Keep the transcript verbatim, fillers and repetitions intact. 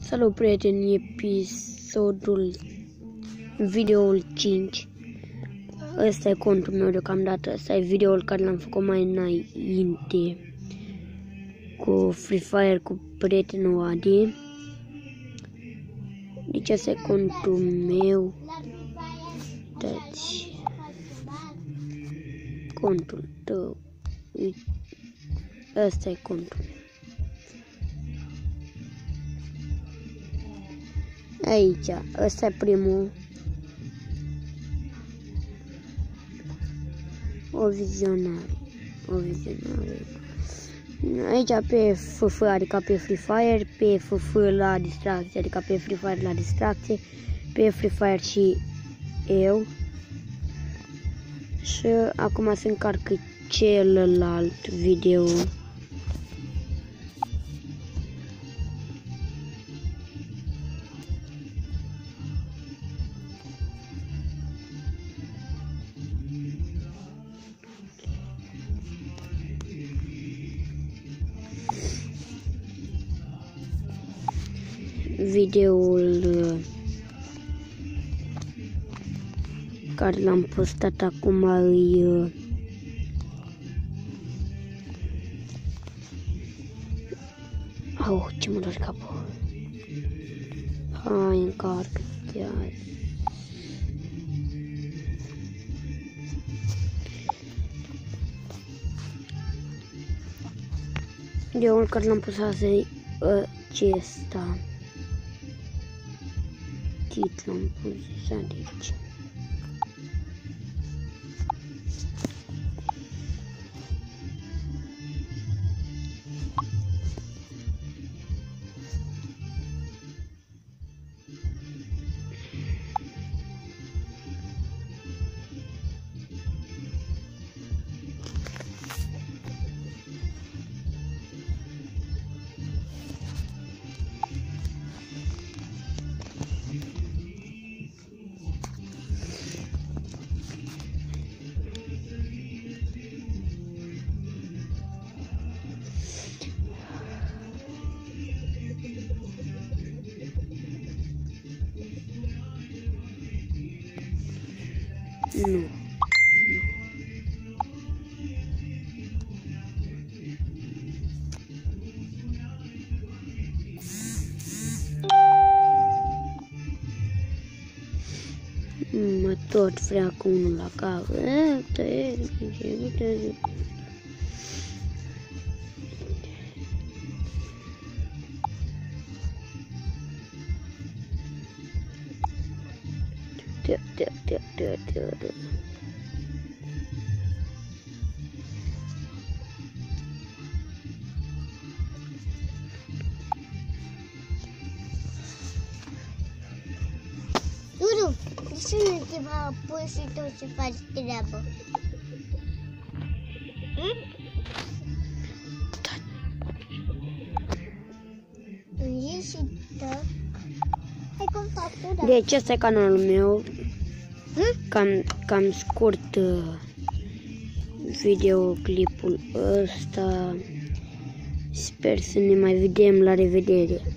Salut prieteni, episodul, videoul cinci. Ăsta e contul meu deocamdată, ăsta e videoul care l-am făcut mai înainte cu Free Fire cu prietenul Adi. Deci ăsta e contul meu. Uitați, contul tău, ăsta e contul meu. Aici, ăsta e primul. O vizionare. O vizionare. Aici pe F F, adică pe Free Fire, pe F F la distracție, adică pe Free Fire la distracție, pe Free Fire și eu. Și acum se încarcă celălalt video. Videoul care l-am postat acum îi au, ce mă doare capul. Hai, încarcă chiar. Videoul care l-am postat azi e acesta. Titlul am pus aici. Nu. Mă tot vrea cu unul la cap. Teo, teo, teo, teo, teo, teo. Dudu, de ce nu te va pus și tu să faci treabă? Hm? Da. Și da. Hai cum fac tu, da? Deci ăsta e canalul meu. Hm? Cam, cam scurt uh, videoclipul ăsta. Sper să ne mai vedem, la revedere.